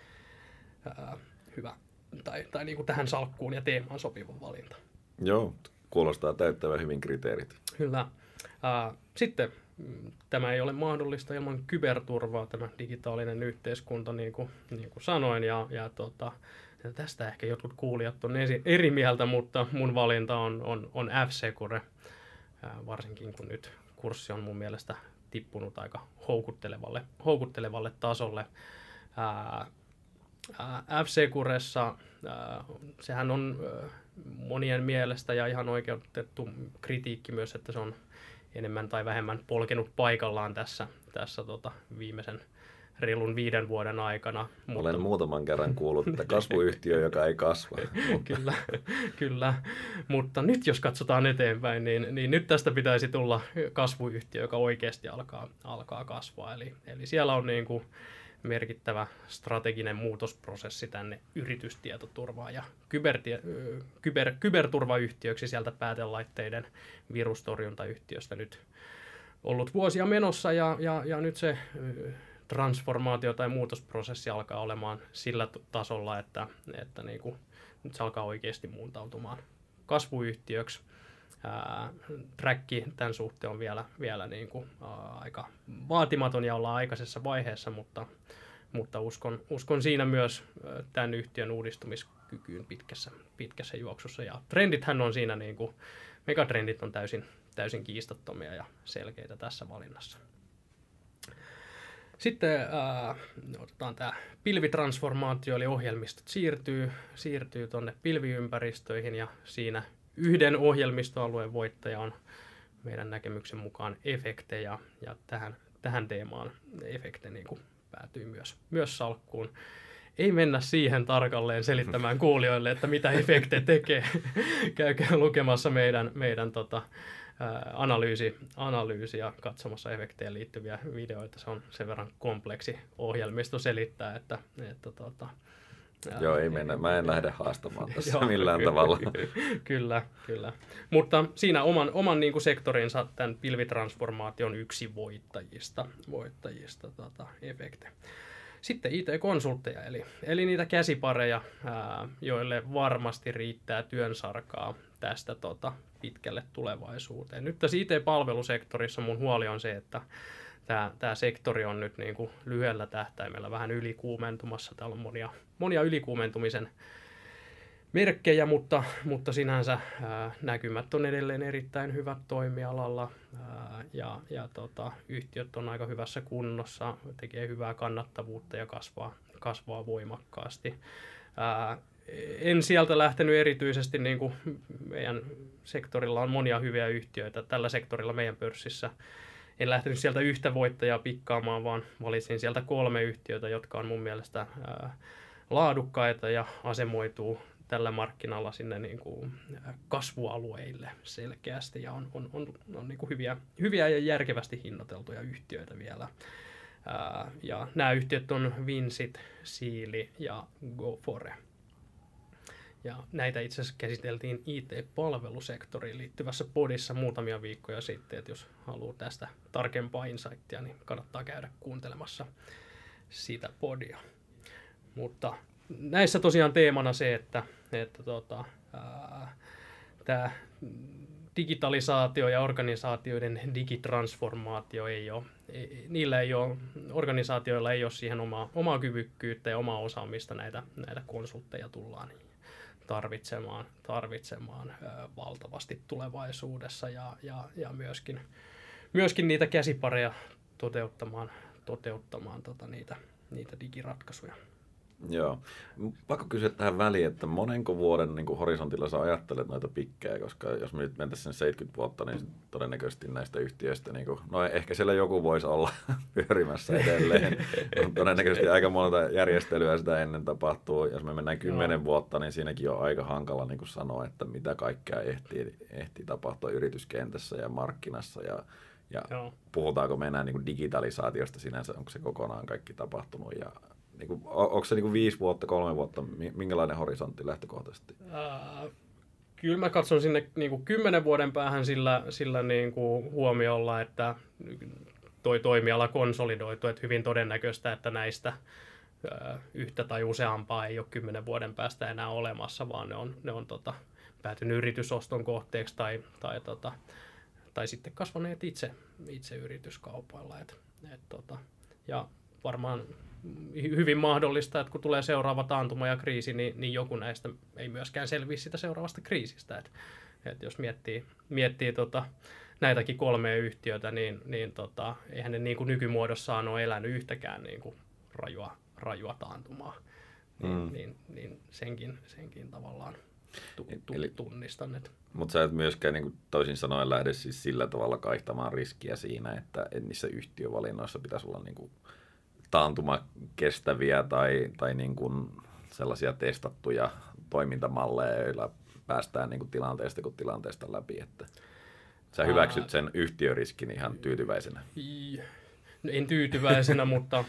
hyvä, tai niin kuin tähän salkkuun ja teemaan sopiva valinta. Joo, kuulostaa täyttävän hyvin kriteerit. Kyllä. Sitten tämä ei ole mahdollista ilman kyberturvaa, tämä digitaalinen yhteiskunta, niin kuin sanoin, ja tästä ehkä jotkut kuulijat on eri mieltä, mutta mun valinta on F-Secure, varsinkin kun nyt kurssi on mun mielestä tippunut aika houkuttelevalle tasolle. F-Securessa sehän on monien mielestä ja ihan oikeutettu kritiikki myös, että se on enemmän tai vähemmän polkenut paikallaan tässä viimeisen reilun 5 vuoden aikana. Olen muutaman kerran kuullut, että kasvuyhtiö, joka ei kasva. Mutta... Kyllä. Mutta nyt jos katsotaan eteenpäin, niin nyt tästä pitäisi tulla kasvuyhtiö, joka oikeasti alkaa kasvaa. Eli siellä on niin kuin merkittävä muutosprosessi tänne yritystietoturvaan ja kyberturvayhtiöksi sieltä päätelaitteiden virustorjuntayhtiöstä nyt ollut vuosia menossa, ja nyt se transformaatio tai muutosprosessi alkaa olemaan sillä tasolla, että niin kuin, nyt se alkaa oikeasti muuntautumaan kasvuyhtiöksi. Träkki tämän suhteen on vielä niin kuin, aika vaatimaton ja ollaan aikaisessa vaiheessa, mutta uskon siinä myös tämän yhtiön uudistumiskykyyn pitkässä juoksussa. Ja trendithän on siinä, niin kuin, megatrendit on täysin kiistattomia ja selkeitä tässä valinnassa. Sitten otetaan tämä pilvitransformaatio, eli ohjelmistot siirtyy tuonne pilviympäristöihin, ja siinä yhden ohjelmistoalueen voittaja on meidän näkemyksen mukaan Efecte, ja tähän teemaan Efecte niin kuin päätyy myös salkkuun. Ei mennä siihen tarkalleen selittämään kuulijoille, että mitä Efecte tekee. Käykää lukemassa meidän analyysi ja katsomassa Efecteen liittyviä videoita. Se on sen verran kompleksi ohjelmisto selittää, että Joo, ei mennä. Mä en lähde haastamaan tässä millään tavalla. Kyllä. Mutta siinä oman niin kuin sektorinsa tämän pilvitransformaation yksi voittajista Efecte. Sitten IT-konsultteja, eli niitä käsipareja, joille varmasti riittää työnsarkaa tästä pitkälle tulevaisuuteen. Nyt tässä IT-palvelusektorissa mun huoli on se, että tämä sektori on nyt niin kuin lyhyellä tähtäimellä vähän ylikuumentumassa. Täällä on monia ylikuumentumisen merkkejä, mutta sinänsä näkymät on edelleen erittäin hyvät toimialalla, ja yhtiöt on aika hyvässä kunnossa, tekee hyvää kannattavuutta ja kasvaa voimakkaasti. En sieltä lähtenyt erityisesti, niin kuin meidän sektorilla on monia hyviä yhtiöitä, tällä sektorilla meidän pörssissä. En lähtenyt sieltä yhtä voittajaa pikkaamaan, vaan valitsin sieltä 3 yhtiötä, jotka on mun mielestä laadukkaita ja asemoituu tällä markkinalla sinne niin kuin kasvualueille selkeästi, ja on niin kuin hyviä ja järkevästi hinnoiteltuja yhtiöitä vielä. Ja nämä yhtiöt on Vincit, Siili ja Gofore. Ja näitä itse asiassa käsiteltiin IT-palvelusektoriin liittyvässä podissa muutamia viikkoja sitten, että jos haluaa tästä tarkempaa insightia, niin kannattaa käydä kuuntelemassa sitä podia. Mutta näissä tosiaan teemana se, että tämä digitalisaatio ja organisaatioiden digitransformaatio organisaatioilla ei ole siihen omaa kyvykkyyttä ja omaa osaamista, näitä konsultteja tullaan tarvitsemaan valtavasti tulevaisuudessa, ja myöskin niitä käsipareja toteuttamaan niitä digiratkaisuja. Joo. Pakko kysyä tähän väliin, että monenko vuoden niin kuin horisontilla sä ajattelet noita pikkejä, koska jos me nyt mentäisiin 70 vuotta, niin todennäköisesti näistä yhtiöistä, niin kuin, no ehkä siellä joku voisi olla pyörimässä edelleen, mutta todennäköisesti aika monta järjestelyä sitä ennen tapahtuu. Jos me mennään 10 vuotta, niin siinäkin on aika hankala niin kuin sanoa, että mitä kaikkea ehtii tapahtua yrityskentässä ja markkinassa ja puhutaanko me enää niin kuin digitalisaatiosta sinänsä, onko se kokonaan kaikki tapahtunut ja niin kuin, onko se niin kuin 5 vuotta, 3 vuotta, minkälainen horisontti lähtökohtaisesti? Kyllä mä katson sinne niin kuin 10 vuoden päähän sillä niin kuin huomiolla, että toi toimiala konsolidoituu, että hyvin todennäköistä, että näistä yhtä tai useampaa ei ole 10 vuoden päästä enää olemassa, vaan ne on päätynyt yritysoston kohteeksi tai sitten kasvaneet itse yrityskaupoilla. Ja varmaan hyvin mahdollista, että kun tulee seuraava taantuma ja kriisi, niin joku näistä ei myöskään selviä sitä seuraavasta kriisistä. Että jos miettii näitäkin 3 yhtiötä, niin eihän ne niin kuin nykymuodossaan ole elänyt yhtäkään niin kuin rajua taantumaa. Niin senkin tavallaan tunnistan. Mutta sä et myöskään niin kuin toisin sanoen lähde siis sillä tavalla kaihtamaan riskiä siinä, että niissä yhtiövalinnoissa pitäisi olla niin kuin taantumakestäviä tai niin kuin sellaisia testattuja toimintamalleja, joilla päästään niin kuin tilanteesta kuin tilanteesta läpi. Että sä hyväksyt sen yhtiöriskin ihan tyytyväisenä. No en tyytyväisenä, mutta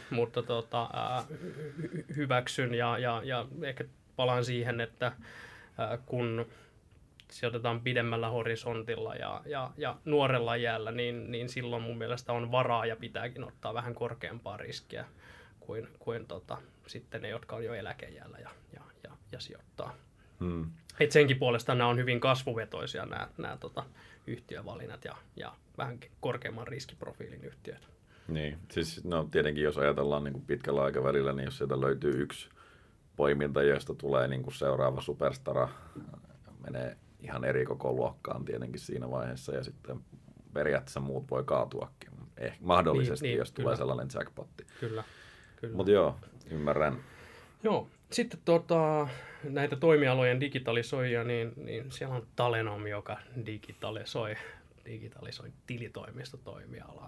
hyväksyn ja ehkä palaan siihen, että kun sijoitetaan pidemmällä horisontilla ja nuorella iällä, niin silloin mun mielestä on varaa ja pitääkin ottaa vähän korkeampaa riskiä kuin sitten ne, jotka on jo eläkeiällä ja sijoittaa. Et senkin puolesta nämä on hyvin kasvuvetoisia nämä yhtiövalinnat ja vähän korkeamman riskiprofiilin yhtiöt. Niin, siis no tietenkin jos ajatellaan niin kuin pitkällä aikavälillä, niin jos sieltä löytyy yksi poiminta, josta tulee niin kuin seuraava superstara, menee ihan eri koko luokkaan tietenkin siinä vaiheessa ja sitten periaatteessa muut voi kaatuakin. Mahdollisesti, jos kyllä tulee sellainen jackpotti. Kyllä. Mutta joo, ymmärrän. Joo, sitten näitä toimialojen digitalisoijia, niin siellä on Talenom, joka digitalisoi tilitoimistotoimialaa,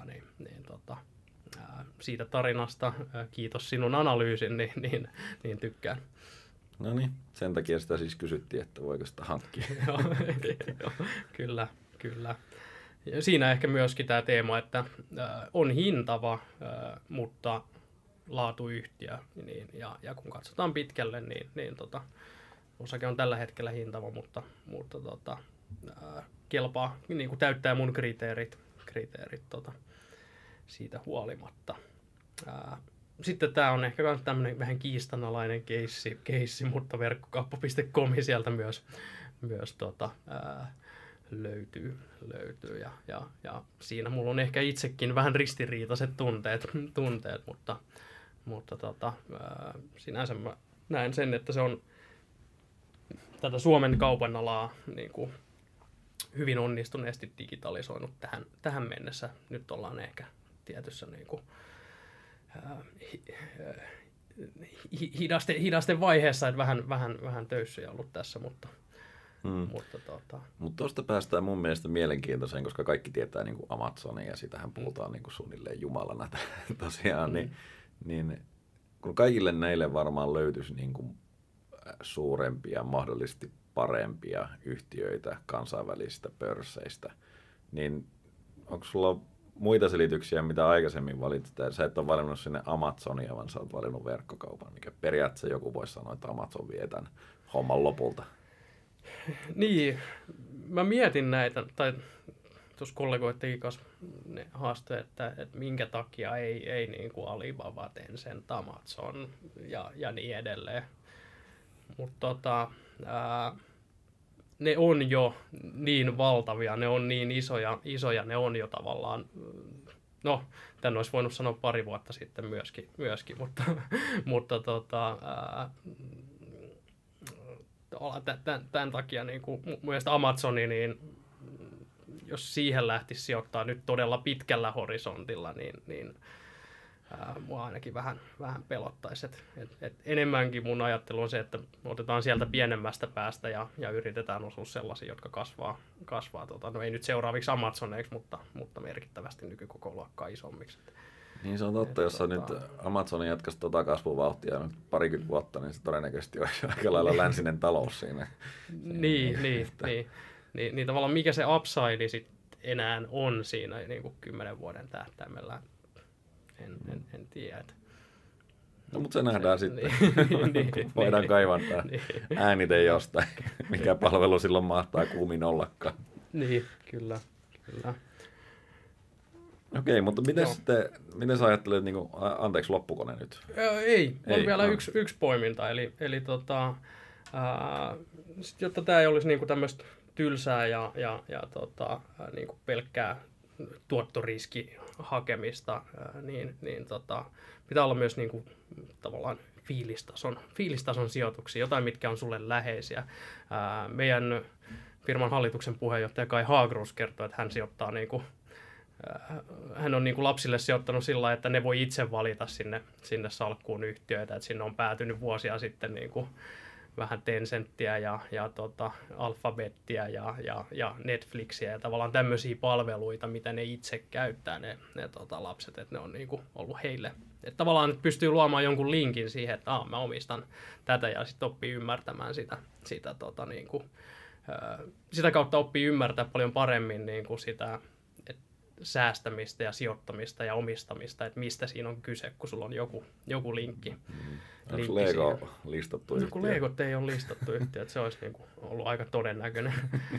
siitä tarinasta, kiitos sinun analyysin, niin tykkään. No niin, sen takia sitä siis kysyttiin, että voiko sitä hankkia. Kyllä. Ja siinä ehkä myöskin tämä teema, että on hintava, mutta laatuyhtiö, ja kun katsotaan pitkälle, niin osake on tällä hetkellä hintava, mutta kelpaa, niin kuin täyttää mun kriteerit siitä huolimatta. Sitten tämä on ehkä myös tämmöinen vähän kiistanalainen keissi, mutta verkkokauppa.com sieltä myös löytyy ja siinä mulla on ehkä itsekin vähän ristiriitaiset tunteet, mutta sinänsä mä näen sen, että se on tätä Suomen kaupan alaa niin kuin hyvin onnistuneesti digitalisoinut tähän mennessä. Nyt ollaan ehkä tietyssä niin kuin hidasten vaiheessa, että vähän töyssyjä ollut tässä, mutta tuosta päästään mun mielestä mielenkiintoiseen, koska kaikki tietää niin kuin Amazonia ja sitähän puhutaan niin kuin suunnilleen jumalana tosiaan, niin kun kaikille näille varmaan löytyisi niin kuin suurempia, mahdollisesti parempia yhtiöitä kansainvälisistä pörsseistä, niin onko sulla muita selityksiä, mitä aikaisemmin valitsit? Sä et ole valinnut sinne Amazonia, vaan sä oot valinnut verkkokaupan, mikä periaatteessa joku voisi sanoa, että Amazon vie tämän homman lopulta. Niin, mä mietin näitä, tai tuossa kollegoittekin kanssa ne haasteet, että minkä takia ei niin kuin Alibaba, Tencent, Amazon ja niin edelleen. Mutta ne on jo niin valtavia, ne on niin isoja, ne on jo tavallaan, no, tämän olisi voinut sanoa pari vuotta sitten myöskin mutta tämän takia niin kuin mun mielestä Amazoni, niin jos siihen lähtisi sijoittaa nyt todella pitkällä horisontilla, niin mua ainakin vähän pelottaisi. Et enemmänkin mun ajattelu on se, että otetaan sieltä pienemmästä päästä ja yritetään osua sellaisia, jotka kasvaa no ei nyt seuraaviksi Amazoneiksi, mutta merkittävästi nykykokoluokkaa isommiksi. Niin se on totta, jos nyt Amazonin jatkaisi kasvuvauhtia nyt parikymmentä vuotta, niin se todennäköisesti olisi aika lailla länsinen talous siinä. Niin tavallaan mikä se upside sit enää on siinä niin kuin 10 vuoden tähtäimellä, en tiedä. No, mutta se nähdään sitten. Voidaan kaivantaa äänite jostain, mikä palvelu silloin mahtaa kuumin ollakaan. Niin, kyllä. Okei, mutta miten sä ajattelet, niin kuin, anteeksi, loppuko ne nyt? Ei, on vielä yksi poiminta, eli jotta tämä ei olisi niin kuin tämmöistä tylsää ja niin kuin pelkkää tuottoriskihakemista, niin pitää olla myös niin kuin, tavallaan fiilistason sijoituksia, jotain mitkä on sulle läheisiä. Meidän firman hallituksen puheenjohtaja Kai Hagrus kertoo, että hän sijoittaa niin kuin, hän on niin kuin lapsille sijoittanut sillä lailla, että ne voi itse valita sinne salkkuun yhtiöitä, että sinne on päätynyt vuosia sitten niin kuin vähän Tencenttiä ja Alphabettia ja Netflixiä ja tavallaan tämmöisiä palveluita, mitä ne itse käyttää ne lapset, että ne on niin kuin ollut heille. Että tavallaan pystyy luomaan jonkun linkin siihen, että mä omistan tätä ja sitten oppii ymmärtämään sitä niin kuin, sitä kautta oppii ymmärtää paljon paremmin niin kuin sitä säästämistä ja sijoittamista ja omistamista, että mistä siinä on kyse, kun sulla on joku linkki. Onko Lego listattu yhtiö? Kun Legot ei ole listattu yhtiö, että se olisi niin kuin ollut aika todennäköinen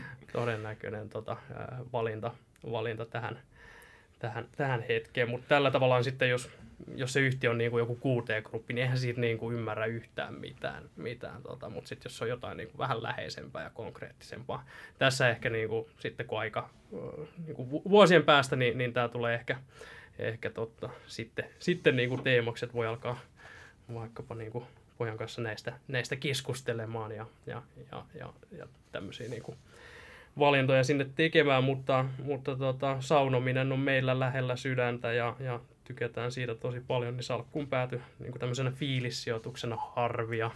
valinta tähän hetkeen. Mutta tällä tavallaan sitten, jos se yhtiö on niin kuin joku QT-gruppi, niin eihän siitä niin kuin ymmärrä yhtään mitään. Mutta sitten jos se on jotain niin kuin vähän läheisempää ja konkreettisempaa. Tässä ehkä niin kuin, sitten kun aika niin kuin vuosien päästä, niin tämä tulee ehkä sitten niin kuin teemokset voi alkaa vaikkapa niin kuin pojan kanssa näistä keskustelemaan ja tämmöisiä niin kuin valintoja sinne tekemään, mutta saunominen on meillä lähellä sydäntä ja tykätään siitä tosi paljon, niin salkkuun päätyi niin kuin tämmöisenä fiilissijoituksena Harvia,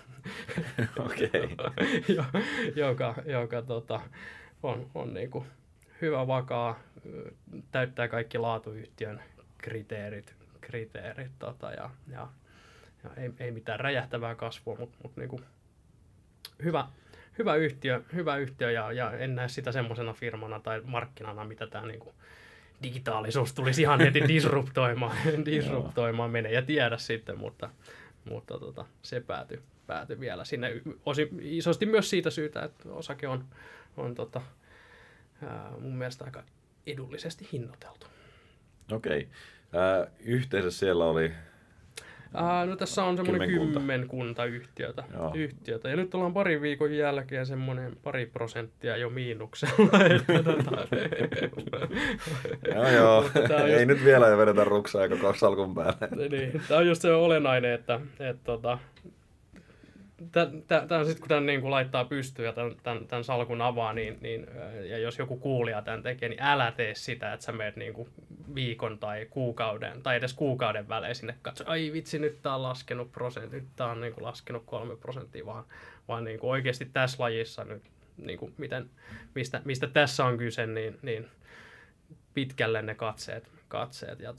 joka on niin kuin hyvä, vakaa, täyttää kaikki laatuyhtiön kriteerit ja ei mitään räjähtävää kasvua, mutta niin kuin hyvä yhtiö ja en näe sitä semmoisena firmana tai markkinana, mitä tämä niin kuin digitaalisuus tulisi ihan heti disruptoimaan menee ja tiedä sitten, mutta se päätyi vielä sinne isosti myös siitä syytä, että osake on mun mielestä aika edullisesti hinnoiteltu. Okei. Yhteensä siellä oli no tässä on semmoinen kymmenkunta yhtiötä. Ja nyt ollaan parin viikon jälkeen semmoinen 2% jo miinuksella. Joo. Ei nyt vielä vedetä ruksaa koko salkun päälle. Niin, tämä on just se olennainen, että tämä on sitten, kun tämän niin kuin laittaa pystyyn ja tämän salkun avaa, ja jos joku kuulija tämän tekee, niin älä tee sitä, että sä menet niin kuin viikon tai kuukauden, tai edes kuukauden välein sinne katsoa, ai vitsi, nyt tämä on laskenut nyt tämä on niin kuin laskenut 3%, vaan niin kuin oikeasti tässä lajissa nyt, niin kuin mistä tässä on kyse, niin pitkälle ne katseet ja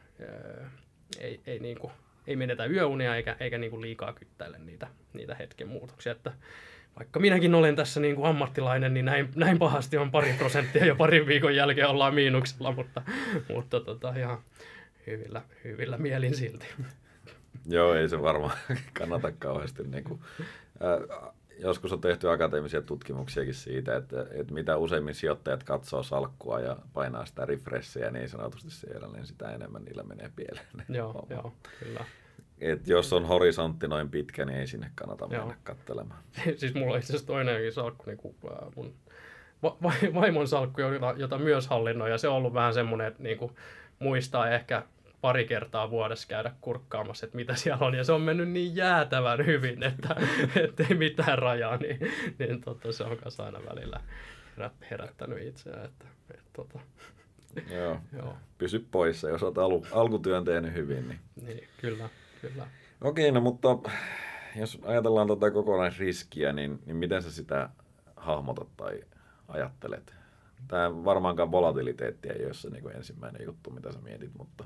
ei niin kuin ei menetä yöunia eikä niin kuin liikaa kyttäile niitä hetken muutoksia. Että vaikka minäkin olen tässä niin kuin ammattilainen, niin näin pahasti on 2% jo parin viikon jälkeen ollaan miinuksella, mutta ihan hyvillä mielin silti. Joo, ei se varmaan kannata kauheasti. Niin kuin, joskus on tehty akateemisia tutkimuksiakin siitä, että mitä useimmin sijoittajat katsoo salkkua ja painaa sitä refreshia niin sanotusti siellä, niin sitä enemmän niillä menee pieleen. Joo, kyllä. Et jos on horisontti noin pitkä, niin ei sinne kannata mennä katselemaan. Siis mulla on itse asiassa toinenkin salkku, niin kuin mun vaimon salkku, jota myös hallinnoin, ja se on ollut vähän semmoinen, että niin kuin muistaa ehkä pari kertaa vuodessa käydä kurkkaamassa, että mitä siellä on, ja se on mennyt niin jäätävän hyvin, että ei mitään rajaa, niin se on kanssa aina välillä herättänyt itseään, että Joo. Joo. Pysy poissa, jos olet alkutyön tehnyt hyvin. Niin, kyllä. Okei, no mutta jos ajatellaan tuota kokonaisriskiä, niin miten sä sitä hahmotat tai ajattelet? Tämä varmaankaan volatiliteetti ei ole se niin kuin ensimmäinen juttu, mitä sä mietit, mutta...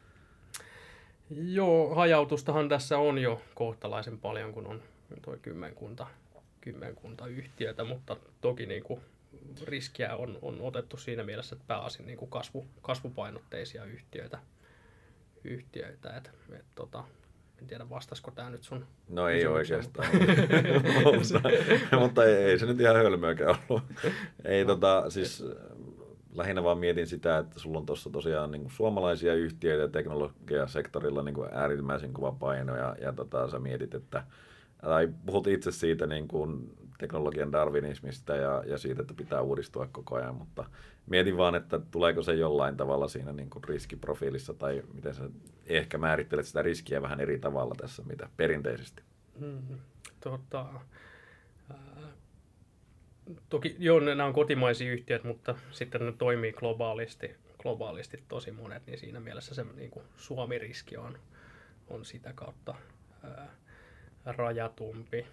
Joo, hajautustahan tässä on jo kohtalaisen paljon, kun on tuo kymmenkunta yhtiötä, mutta toki niin kuin riskiä on otettu siinä mielessä, että pääasin niin kuin kasvupainotteisia yhtiöitä. En tiedä, vastasiko tämä nyt sun... No ei oikeastaan, mutta ei se nyt ihan hölmöäkään ollut. Ei, siis lähinnä vaan mietin sitä, että sulla on tuossa tosiaan niin kuin suomalaisia yhtiöitä teknologiasektorilla niin kuin äärimmäisen kova paino ja sä mietit, että tai puhut itse siitä niin kuin teknologian darwinismista ja siitä, että pitää uudistua koko ajan, mutta mietin vaan, että tuleeko se jollain tavalla siinä niin kuin riskiprofiilissa tai miten sä ehkä määrittelet sitä riskiä vähän eri tavalla tässä, mitä perinteisesti. Toki joo, nämä on kotimaisia yhtiöitä, mutta sitten ne toimii globaalisti tosi monet, niin siinä mielessä se niin kuin Suomi-riski on sitä kautta rajatumpi.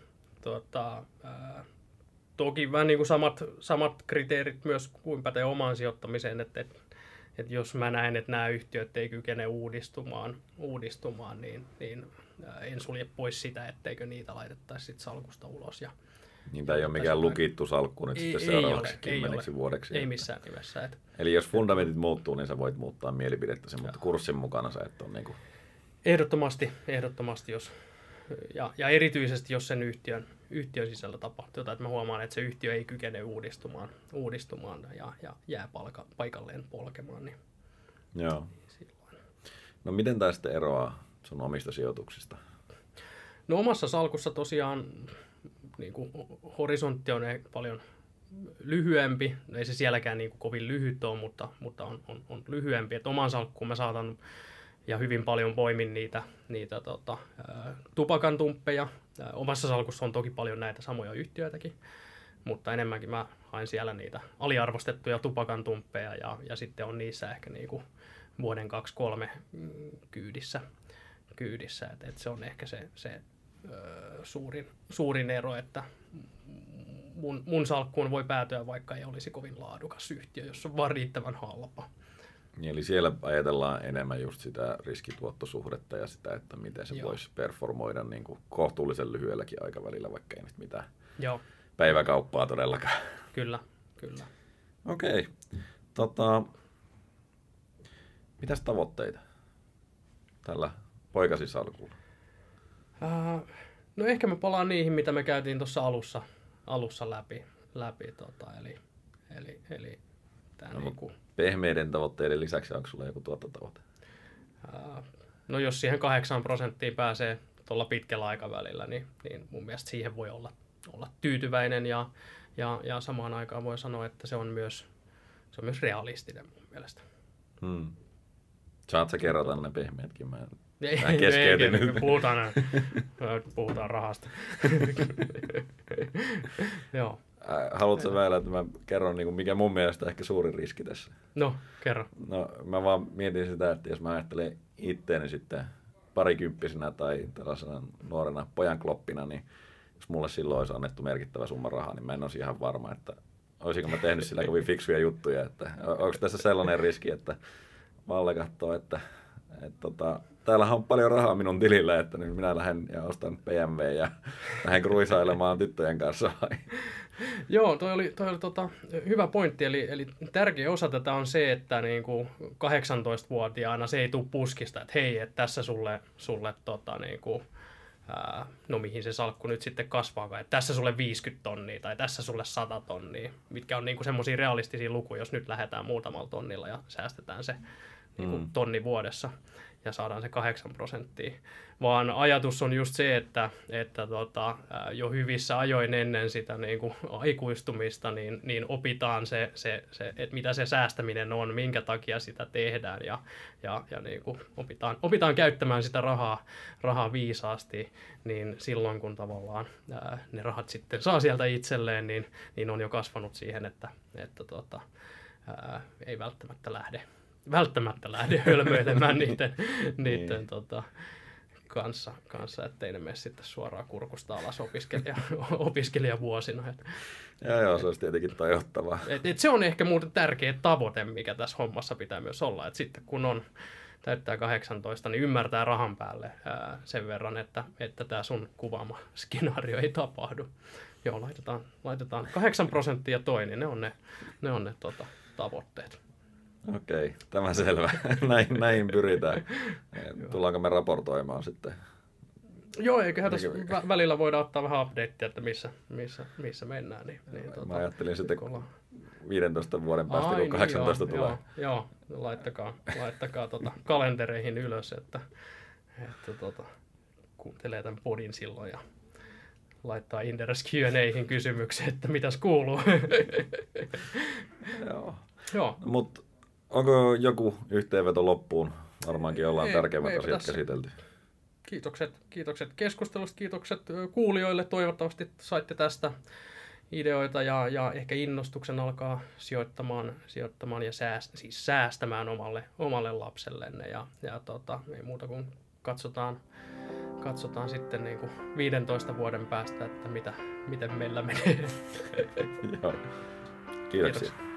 Toki vähän niin kuin samat kriteerit myös kuin pätee omaan sijoittamiseen, että jos mä näen, että nämä yhtiöt ei kykene uudistumaan niin en sulje pois sitä, etteikö niitä laitettaisi sit salkusta ulos. Niin tämä ei ole mikään lukittu salkku nyt sitten seuraavaksi 10 vuodeksi. Ei missään nimessä. Eli jos fundamentit muuttuu, niin sä voit muuttaa mielipidettäsi, mutta kurssin mukana sä et ole niin kuin... Ehdottomasti jos... Ja erityisesti, jos sen yhtiön sisällä tapahtuu jotain, että mä huomaan, että se yhtiö ei kykene uudistumaan ja jää paikalleen polkemaan. Niin joo. Silloin. No miten tämä sitten eroaa sun omista sijoituksista? No omassa salkussa tosiaan niin kuin horisontti on paljon lyhyempi. Ei se sielläkään niin kuin kovin lyhyt ole, mutta on lyhyempi. Et oman salkkuun mä saatan ja hyvin paljon poimin niitä tupakantumppeja. Omassa salkussa on toki paljon näitä samoja yhtiöitäkin, mutta enemmänkin mä hain siellä niitä aliarvostettuja tupakantumppeja ja sitten on niissä ehkä niinku vuoden 2-3 kyydissä. Et se on ehkä se suurin ero, että mun salkkuun voi päätyä, vaikka ei olisi kovin laadukas yhtiö, jos on vaan riittävän halpa. Eli siellä ajatellaan enemmän just sitä riskituottosuhdetta ja sitä, että miten se voisi performoida niin kuin kohtuullisen lyhyelläkin aikavälillä, vaikka ei nyt mitään päiväkauppaa todellakaan. Kyllä. Okei. Mitäs tavoitteita tällä poikasisalkulla? No ehkä mä palaan niihin, mitä me käytiin tuossa alussa läpi. Eli tämä niinku... Pehmeiden tavoitteiden lisäksi onko sulla joku tuottotavoite? No jos siihen 8% pääsee tuolla pitkällä aikavälillä, niin mun mielestä siihen voi olla tyytyväinen ja samaan aikaan voi sanoa, että se on myös realistinen mun mielestä. Saat sä kerrata ne pehmeätkin? Mä keskeytin nyt. Puhutaan rahasta. Joo. Haluatko vielä, että mä kerron, niin kuin mikä mun mielestä ehkä suurin riski tässä? No, kerro. No, mä vaan mietin sitä, että jos mä ajattelen itteeni sitten parikymppisenä tai tällaisena nuorena pojankloppina, niin jos mulle silloin olisi annettu merkittävä summa rahaa, niin mä en olisi ihan varma, että olisinko mä tehnyt sillä kovin fiksuja juttuja. Että onko tässä sellainen riski, että Valle katsoo, että täällähän on paljon rahaa minun tilillä, että nyt minä lähden ja ostan BMW ja lähden kruisailemaan tyttöjen kanssa vai? Joo, toi oli hyvä pointti. Eli tärkeä osa tätä on se, että niinku 18-vuotiaana se ei tule puskista, että hei, että tässä sulle no mihin se salkku nyt sitten kasvaakaan, että tässä sulle 50 tonnia tai tässä sulle 100 tonnia, mitkä on niinku semmoisia realistisia lukuja, jos nyt lähdetään muutamalla tonnilla ja säästetään se niinku tonni vuodessa ja saadaan se 8%. Vaan ajatus on just se, että jo hyvissä ajoin ennen sitä niin kuin aikuistumista niin opitaan se, että mitä se säästäminen on, minkä takia sitä tehdään ja niin kuin opitaan käyttämään sitä rahaa viisaasti, niin silloin kun tavallaan ne rahat sitten saa sieltä itselleen, niin on jo kasvanut siihen, että ei välttämättä lähde hölmöilemään niiden kanssa, ettei ne mene sitten suoraan kurkusta alas opiskelijavuosina. Joo, se olisi tietenkin tajottavaa. Se on ehkä muuten tärkeä tavoite, mikä tässä hommassa pitää myös olla, että sitten kun täyttää 18, niin ymmärtää rahan päälle sen verran, että tämä sun kuvaama skenaario ei tapahdu. Joo, laitetaan 8% toi, niin ne on ne tavoitteet. Okei, tämä selvä. näin pyritään. Tullaanko me raportoimaan sitten? Joo, eiköhän tässä välillä voida ottaa vähän updatea, että missä mennään. Mä ajattelin sitten 15 vuoden päästä, kun 18 tulee. Joo, laittakaa kalentereihin ylös, että kuuntelee tämän podin silloin ja laittaa Inderes Q&A:ihin kysymyksiä, että mitäs kuuluu. Joo. Mutta onko joku yhteenveto loppuun? Varmaankin ollaan tärkeimmät asiat käsitelty. Kiitokset keskustelusta, kiitokset kuulijoille. Toivottavasti saitte tästä ideoita ja ehkä innostuksen alkaa sijoittamaan ja säästämään omalle lapsellenne. Ja ei muuta kuin katsotaan sitten niin kuin 15 vuoden päästä, että miten meillä menee. Joo. Kiitoksia.